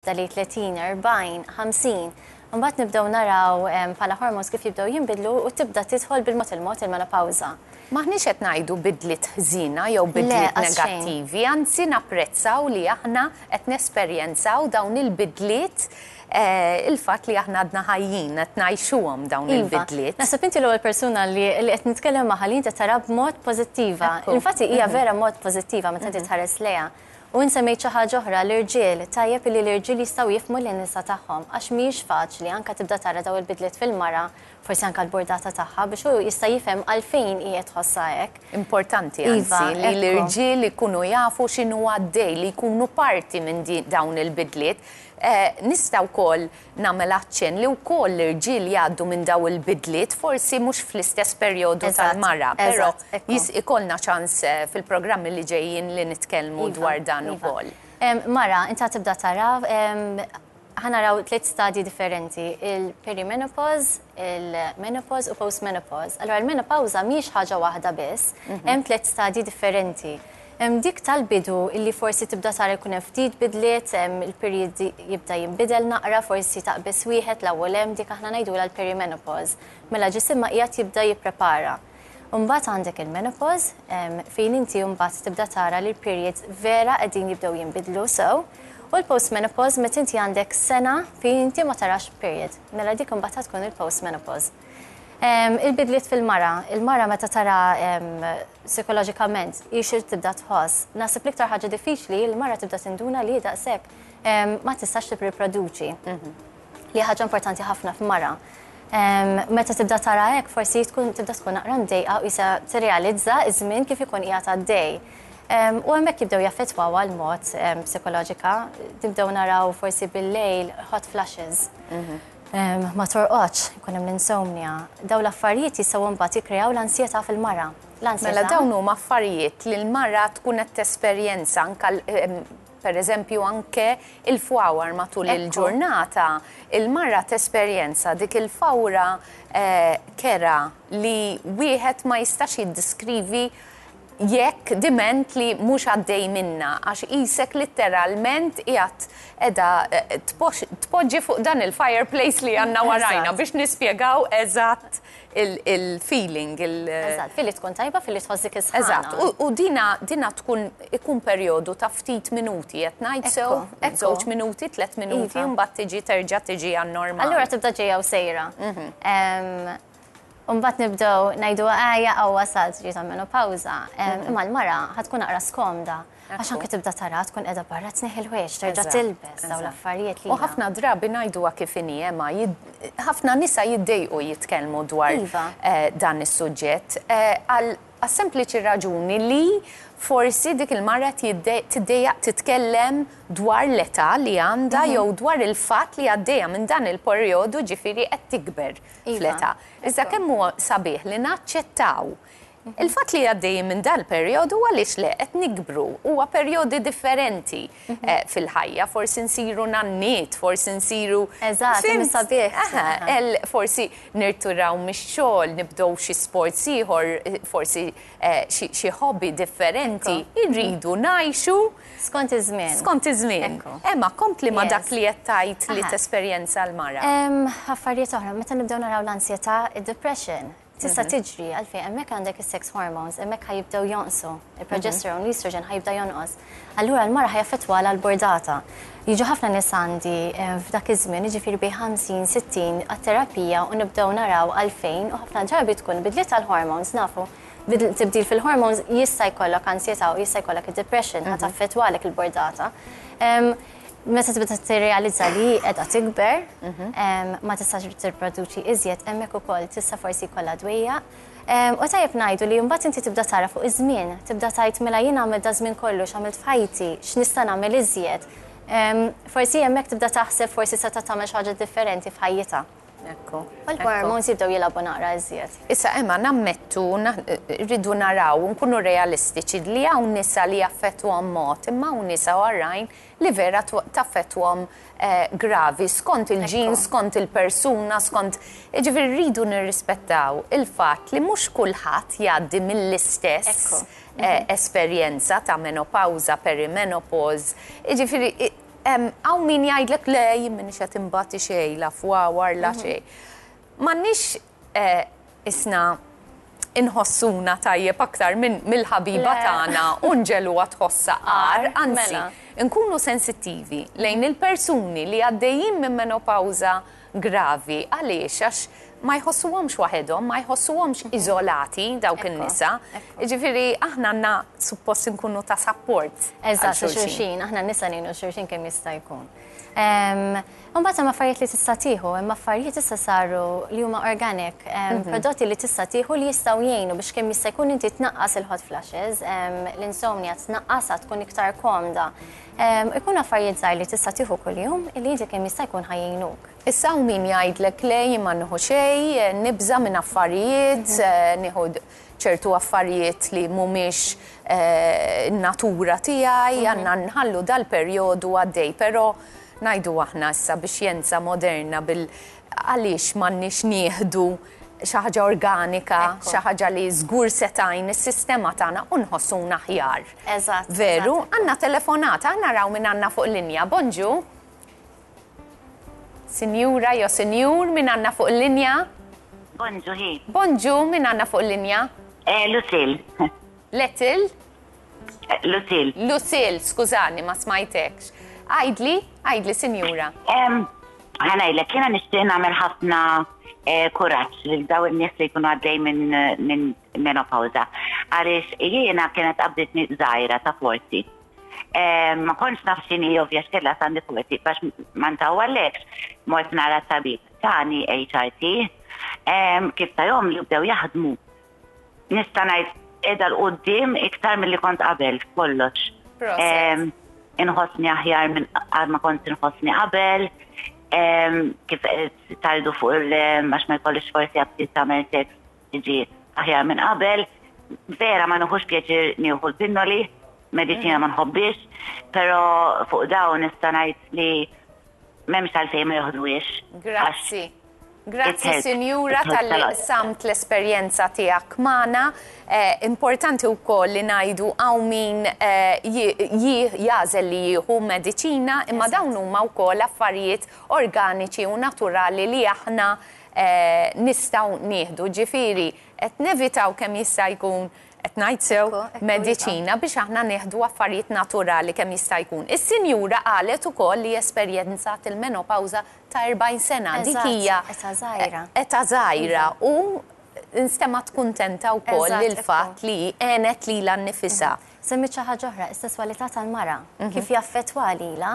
dali 30, 40, 50. Mbagħad nibdew naraw bħala hormones kif jibdew jinbidlu u tibda tidħol bil-mod il-menopawża. Maħniex qed ngħidu bidliet ħżina jew bidliet negattivi, anzi napprezzaw li aħna qed nesperjenzaw dawn il-bidliet il-fatt li aħna għadna ħajjin qed ngħixuhom dawn il-bidliet. Naħseb inti l-ewwel persuna li qed nitkellem magħha li inti tara b'mod pożittiva. Infatti hija vera mod pożittiva meta titħares lejha. U nsemmejt xi ħaġa oħra l-irġiel, tajjeb li l-irġiel jistgħu jifhmu lin-nisa tagħhom għax mhijiex faċli anke tibda tara daw il-bidliet fil-mara, forsi anke l-burdata tagħha biex hu jista' jifhem għalfejn qiegħed tħossha hekk. Importanti anzi li l-irġiel ikunu jafu x'inhu għaddej li jkunu parti minn dawn il-bidliet. Nista' wkoll nagħmel aċċenn li wkoll l-irġiel jgħaddu minn daw il-bidliet forsi mhux fl-istess perjodu tal-mara, però ikollna ċans fil-programmi li ġejjin li nitkellmu dwar dan ukoll. Mara, inta tibda tara ħanaraw 3 stadji differenti, il-perimenopause, il-menopause u postmenopause. Allora il-menopawża mhix ħaġa waħda biss, hemm 3 stadji differenti. Dik tal-bidu illi forsi tibda tara jkun hemm ftit bidliet, il-perjod jibda jinbidel naqra, forsi taqbis wieħed l-ewwel hemm dik aħna ngħidula l-perimenopause. Mela ġisimha qiegħed jibda jipprepara. Mbagħad għandek il-menopause fejn inti mbagħad tibda tara li l-perjods vera qegħdin jibdew jinbidlu sew. U l-postmenopause meta inti għandek sena fejn inti ma tarax period. Mela dik mbagħad tkun il-postmenopause. Il-bidliet fil-mara, il-mara meta tara psikoloġikament jixir tibda tħoss. Naħseb l-iktar ħaġa diffiċli, il-mara tibda tinduna li daqshekk ma tistax tipproduċi. Li ħaġa importanti ħafna f'mara. Meta tibda tara hekk forsi tibda tkun naqra mdejqa u issa tirrealizza iż-żmien kif ikun qiegħed għaddej. U hemmhekk jibdew jaffettwaw għall-mod psikoloġika, tibdew naraw forsi bil-lejl hot flashes. Ma torqodx, jkun hemm l-insomnia. Dawn l-affarijiet jistgħu mbagħad jikkreaw l-ansjetà fil-mara. Mela dawn huma affarijiet li l-mara tkun qed tesperjenza anke pereżempju anke il-fwawar matul il-ġurnata, il-mara tesperjenza dik il-fawra kera li wieħed ma jistax jiddeskrivi jekk diment li mhux għaddej minna, għax isek literalment qiegħed qiegħda tpoġġi fuq dan il-fireplace li għandna warajna biex nispjegaw eżatt il-feeling. Eżatt, fil-li tkun tajba, fil-li tħossik isħana. Eżatt, u dina ikun perjodu ta' ftit minuti, qed ngħid sew, 2 minuti, 3 minuti, mbagħad terġa' tiġi għan-normal. Allura tibda ġejja u sejra. Mbagħad nibdew ngħidu għaw wasalt ġiet menopawża, imma l-mara ħadkun naqra skomda. Għax anke tibda tara tkun qiegħda barra tneħħi l-ħwejjeġ, terġa' tilbes dawn l-affarijiet li. U ħafna drabi ngħiduha kif inhi ma ħafna nisa jiddejqu jitkellmu dwar dan is-suġġett għal sempliċi raġuni li forsi dik il-mara tiddejjaq titkellem dwar l-età li għandha jew dwar il-fatt li għaddejja minn dan il-perjodu ġifieri qed tikber fl-età. Iżda kemm huwa sabiħ li naċċettaw il-fatt li għaddej minn dan il-perjodu għaliex le qed nikbru huwa perjodi differenti fil-ħajja, forsi nsiru nanniet, forsi nsiru sabiħ. Forsi nirturaw mix-xogħol, nibdew xi sports ieħor, forsi xi hobby differenti, irridu ngħixu skont iż-żmien. Skont iż-żmien. Emma kompli ma dak li qed tgħid li tesperjenza l-mara. Affarijiet oħra, meta nibdew naraw l-ansjetà, id-depression. Tista' tiġri għalfejn hemmhekk għandek is-sex hormones, hemmhekk ħajibdew jonqsu. Il-progesterone, l-estrogen ħajibda jonqos. Allura l-mara ħajaffettwa l-bordata. Jiġu ħafna nies għandi f'dak iż-żmien, jiġifieri bejn 50, 60 għat-terapija u nibdew naraw għalfejn u ħafna ġarbi tkun bidliet tal-hormones nafu. Tibdil fil-hormones jista' jkollok ansjetà u jista' jkollok id-depression ħataffettwalek il-bordata. Meta tibda tirrealizza li qiegħda tikber, ma tistax tipproduċi iżjed hemmhekk ukoll tista' forsi jkollha dwejja. U tajjeb ngħidu li mbagħad inti tibda tara fuq iż-żmien, tibda tgħid mela jien għamilt da żmien kollu x'għamilt f'ħajti, x'nista' nagħmel iżjed. Forsi hemmhekk tibda taħseb forsi se tagħmel xi ħaġa differenti f'ħajjitha. Ekku. L-hormones jibdew jilagħbu naqra iżjed. Issa Emma nammettu rridu naraw nkunu realistiċi li hawn nisa li jaffettwhom mod, imma hawn nisa oħrajn li vera taffettwhom gravi skont il-ġin, skont il-persuna, skont ġifieri rridu nirrispettaw il-fatt li mhux kulħadd jgħaddi mill-istess esperjenza ta' menopawża, perimenopause. Ġifieri għaw min jgħidlek le jimmin qed imbagħad xejn la fwawar la xejn. M'għandniex isna inħossuna tajjeb aktar mill-ħabiba tagħna u nġeluha tħossa qar, anzi, nkunu sensittivi lejn il-persuni li għaddejjin minn menopawża gravi għaliex għax ma jħossuhomx waħedhom, ma jħossuhomx iżolati dawk in-nisa. Ġifieri aħna għandna suppost inkunu ta' support. Eżatt, xulxin, aħna nisa ngħinu xulxin kemm jista' jkun. Mbagħad hemm affarijiet li tista' tieħu, hemm affarijiet issa saru li huma organic, prodotti li tista' tieħu li jistgħu jgħinu biex kemm jista' jkun inti tnaqqas il-hot flashes, l-insomnia tnaqqasha tkun iktar komda. Ikun affarijiet żgħar li tista' tieħu kuljum li inti kemm jista' jkun ħajjinuk. Issa hawn min jgħidlek le ma nieħu xejn, nibża minn affarijiet, nieħu ċertu affarijiet li mhumiex natura tiegħi, għandna nħallu dal-perjodu għaddej, però ngħidu aħna issa bix-xjenza moderna għaliex m'għandniex nieħdu xi ħaġa organika, xi ħaġa li żgur setajn is-sistema tagħna u nħossuna aħjar. Eżatt. Veru, għandna telefonata, naraw min għandna fuq linja. Bonġu. Sinjura jew sinjur min għandna fuq linja? Bonġu hi. Bonġu min għandna fuq linja? Lucille. Letil? Lucille. Lucille, skużani, ma smajtekx. Għajdli, sinjura. Ħanajlek, kiena nixtieq nagħmel ħafna kuraġġ lil daw in-nies li jkunu għaddej minn menopawża. Għaliex jiena kienet qabditni żgħira ta' forsi. Ma kontx naf x'inhi ovvja x'kellha għandi forsi biex ma ntawwallekx mort nara tabib tani HRT kif ta' jom li bdew jaħdmu. Nista' ngħid qiegħda l-qudiem iktar milli kont qabel kollox. Inħossni aħjar minn għad ma kont inħossni qabel, kif tardu fuq għax ma jkollix forsi għabti tagħmel seks tiġi aħjar minn qabel. Vera ma nħuħx pjaċir nieħu l-pinnoli, medicina ma nħobbix, però fuq dawn nista' ngħid li m'hemmx għalfejn ma joħduhiex. Grazzi. Grazzi, Sinjura, tal-li samt l-esperjenza tiegħek magħna. Importanti wkoll li ngħidu hawn min jażel li jieħu mediċina, imma dawn huma wkoll affarijiet organiċi u naturali li aħna nistgħu nieħdu. Ġifieri qed nevitaw kemm jista' jkun qed ngħid sew mediċina biex aħna nieħdu affarijiet naturali kemm jista' jkun. Is-sinjura qalet ukoll li esperjenzat il-menopawża ta' 40 sena. Dik hija età żgħira u nstemat kuntenta wkoll lil fatt li għenet lilha nnifisha. Semmit xi ħaġa oħra, is-sesswalità tal-mara, kif jaffettwa lilha.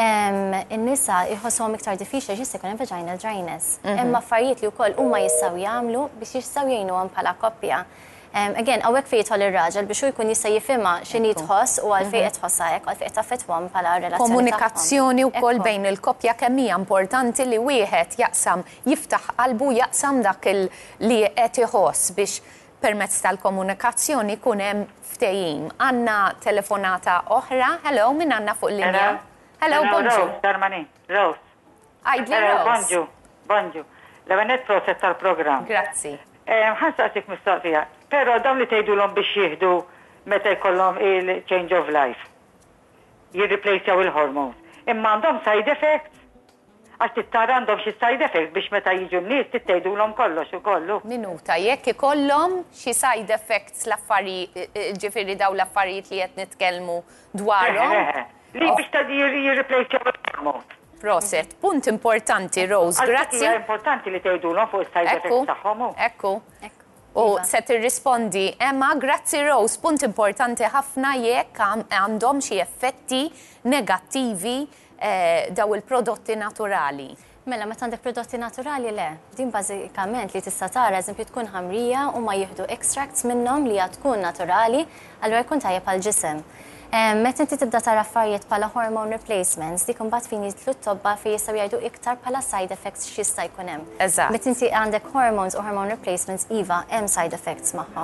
In-nisa jħossuhom iktar diffiċli jista' jkun hemm vaginal dryness. Hemm affarijiet li wkoll huma jistgħu jagħmlu biex jistgħu jgħinuhom bħala koppja. Again, għawek fi jitħol il-raġel biex jkun jista' jifhimha x'inhi tħoss u għalfejn qed tħossha hekk, għalfejn qed taffettwahom bħala relazzjoni. Komunikazzjoni wkoll bejn il-koppja kemm hija importanti li wieħed jaqsam jiftaħ qalbu jaqsam dak li qed iħoss biex permezz tal-komunikazzjoni jkun hemm ftehim. Għandna telefonata oħra. Hello, min għandna fuq linja? Hello, bonġu. Rose. Għajdli Rose. Bonġu. L-għanet proset tal-program. Grazzi. Ħansaqsik mistoqsija, pero dawn li tgħidulhom biex jieħdu meta jkollhom il-change of life. Jirreplacejaw il-hormones. Imma għandhom side effects. Għax tittara għandhom xi side effects biex meta jiġu n-nies tgħidulhom kollox ukollu. Minuta, jekk ikollhom xi side effects l-affarijiet, ġifieri dawn l-affarijiet li qed nitkellmu dwarhom. Li biex ta' jirreplacejaw il-hormones. Proset, punt importanti, Rose, grazzi. Hija importanti li tgħidulhom fuq is-side effects tagħhom. Ekku. U se tirrispondi, Emma, grazzi Rose, punt importanti ħafna jekk għandhom xi effetti negattivi daw il-prodotti naturali. Mela, meta għandek prodotti naturali le, din bażikament li tista' tara eżempju tkun ħamrija u ma jieħdu extracts minnhom li tkun naturali, allura jkun tajjeb għall-ġisem. Meta inti tibda tara affarijiet bħala hormone replacements, dik imbagħad fejn jidħlu t-tobba fejn jistgħu jgħidu iktar bħala side effects x'jista' jkun hemm. Eżatt. Meta inti għandek hormones u hormone replacements iva hemm side effects magħhom.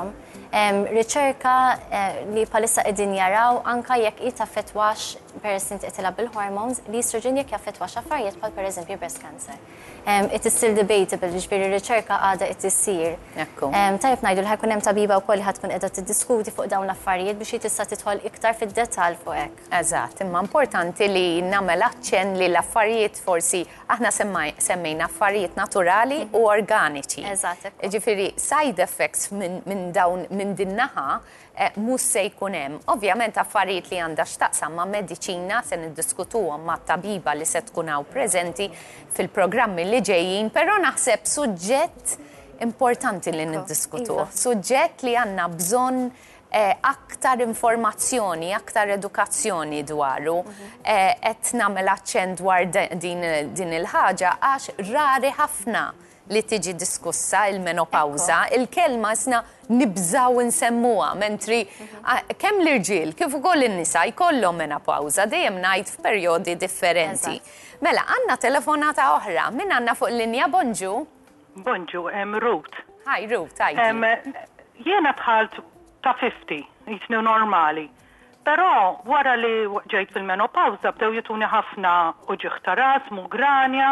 Riċerka li palissa qegħdin jaraw anka jekk i taffettwax peress inti qed tilab bil-hormones li estrogen jekk jaffettwax affarijiet bħal pereżempju breast cancer. It is still debatable, ġifieri riċerka għadha qed issir. Tajjeb ngħidu li ħajkun hemm tabiba wkoll li ħadkun qiegħda tiddiskuti fuq dawn l-affarijiet biex tista' tidħol iktar fid-dettall fuq hekk. Eżatt, imma importanti li nagħmel aċċenn li l-affarijiet forsi aħna semmejna affarijiet naturali u organiċi. Eżatt. Ġifieri side effects minn din naħa mhux se jkun hemm. Ovvjament affarijiet li għandha x'taqsam ma' mediċina se niddiskutuhom ma' tabiba li se tkun hawn preżenti fil-programmi li ġejjin, però naħseb suġġett importanti li niddiskutu. Suġġett li għandna bżonn aktar informazzjoni, aktar edukazzjoni dwaru, qed nagħmel aċċenn dwar din il-ħaġa għax rari ħafna li tiġi diskussa il-menopawza, il-kelma isna nibżaw nsemmuha, mentri kemm l-irġiel kif ukoll in-nisa jkollhom menopawza dejjem ngħid f'perjodi differenti. Mela, għandna telefonata oħra, min għandna fuq linja Bonġu? Bonġu, Ruth. Hi, Ruth, hi. Jiena tħalt ta' 50, jitni normali. Però wara li ġejt fil-menopawza bdew jituni ħafna uġiħ ta' ras, mugranja,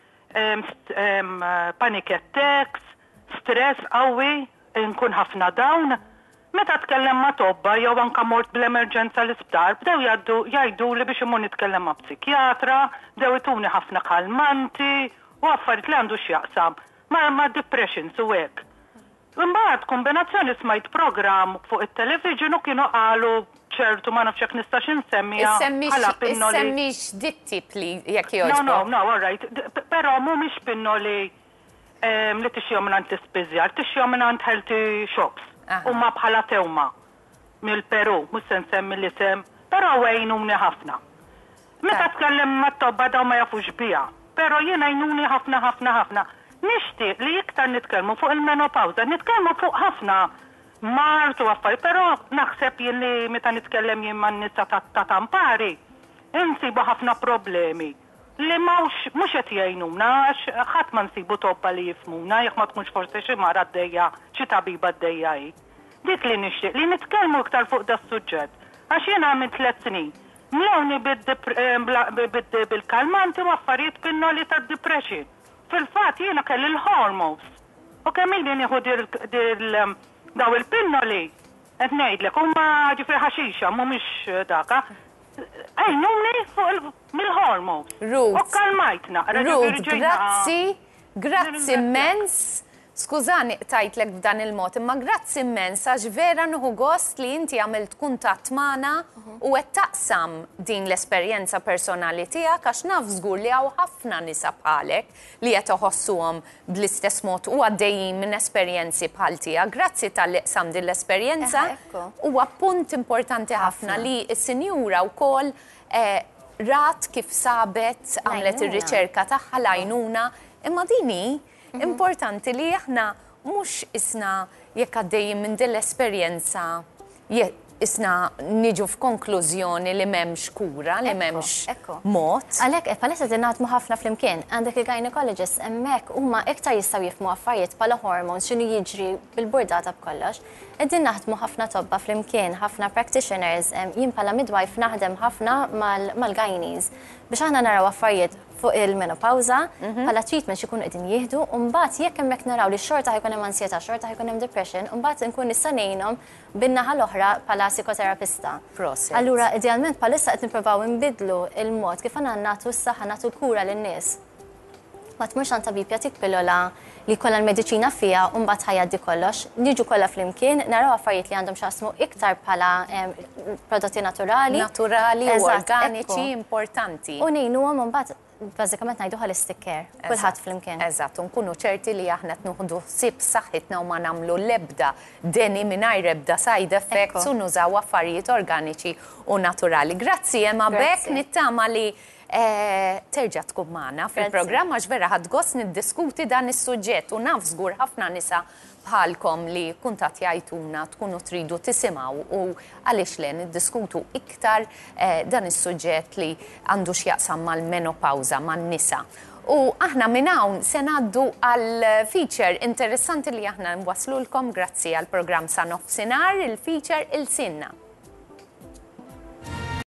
panic attacks, stress qawwi, nkun ħafna dawn. Meta tkellem ma' tobba jew anka mort bl-emerġenza l-isptar, bdew jgħidu li biex imur nitkellem ma' psikjatra, bdew ituni ħafna kalmanti u affarijiet li għandu x'jaqsam ma' depressions u hekk. Imbagħad kombinazzjoni smajt programm fuq it-television u kienu qalu ċertu ma nafx hekk nistax insemmija. Issemmix dit-tip li jekk jogħġbok. No, all right. Però mhumiex pinnoli li tixjom minn antispiżjar, tixjom minn healthy shops. Huma bħala tewma mill-Peru, mhux se nsemmi l-isem, però għajnuni ħafna. Meta tkellem mat-tobba daw ma jafux biha, però jiena għajnuni ħafna. Nixtieq li iktar nitkellmu fuq il-menopawza, nitkellmu fuq ħafna martu affarijiet, però naħseb jien li meta nitkellem jien man-nisa ta' tampari, insibu ħafna problemi li mhux qed jgħinuna għax ħadd ma nsibu tobba li jifhmuna jekk ma tkunx forsi xi mara d-dejja xi tabiba d-dejja hi. Dik li nixtieq li nitkellmu iktar fuq da suġġett għax jien għamilt 3 snin. Mlewni bil-kalmanti u affarijiet pinnoli ta' depression. Fil-fatt jiena kelli l-hormones. U kemm ili nieħu daw il-pinnoli qed ngħidlek huma ġifier ħaxixa mhumiex daka. Għajnuni fuq mill-hormones. Ruth. U kalmajtna. Ruth, grazzi immens. Skużani tajtlek b'dan il-mod, imma grazzi immens għax vera nuħu gost li inti għamilt kuntatt magħna u qed taqsam din l-esperjenza personali tiegħek għax naf żgur li hawn ħafna nisa bħalek li qed iħossuhom bl-istess mod u għaddejjin minn esperjenzi bħal tiegħek. Grazzi tal-li qsam din l-esperjenza. Huwa punt importanti ħafna li s-sinjura wkoll rat kif sabet għamlet ir-riċerka tagħha l-għajnuna imma dini importanti li aħna mhux isna jekk għaddejjin minn din l-esperjenza isna niġu f'konklużjoni li m'hemmx kura, li m'hemmx mod. Għalhekk palissa din naħdmu ħafna flimkien. Għandek il-gynecologist hemmhekk huma iktar jistgħu jifhmu affarijiet bħala hormones x'inhu jiġri bil-burdata b'kollox. Qegħdin naħdmu ħafna tobba flimkien, ħafna practitioners, jien bħala midwife naħdem ħafna mal-gynies biex aħna naraw affarijiet fuq il-menopawza, bħala treatment xikun qegħdin jieħdu, u mbagħad jekk hemmhekk naraw li xorta ħajkun hemm ansjetà, xorta ħajkun hemm depression, u mbagħad nkun nista' ngħinhom bin-naħa l-oħra bħala psikoterapista. Allura idealment bħalissa qed nippruvaw inbidlu il-mod kif aħna nagħtu s-saħħa nagħtu l-kura lin-nies. Ma tmurx għand tabib jagħtik pillola li kollha l-mediċina fiha u mbagħad ħajjaddi kollox. Niġu kollha flimkien, naraw affarijiet li għandhom x'asmu iktar bħala prodotti naturali. Naturali u organiċi importanti. U ngħinuhom mbagħad bażikament ngħidu holistic care, kulħadd flimkien. Eżatt, nkunu ċerti li aħna tnuħdu ħsieb saħħitna u ma nagħmlu l-ebda deni mingħajr ebda side effects u nużaw affarijiet organiċi u naturali. Grazzi Emma Beck, nittama li terġa' tkun magħna fil-programm għax vera ħadd gost niddiskuti dan is-suġġett u naf żgur ħafna nisa bħalkom li kuntat jgħiduna tkunu tridu tisimgħu u għaliex le niddiskutu iktar dan is-suġġett li għandu x'jaqsam mal-menopawza man-nisa. U aħna minn hawn se ngħaddu għal feature interessanti li aħna nwaslulkom grazzi għal programm sa Nofsinhar, il-feature il-sinna.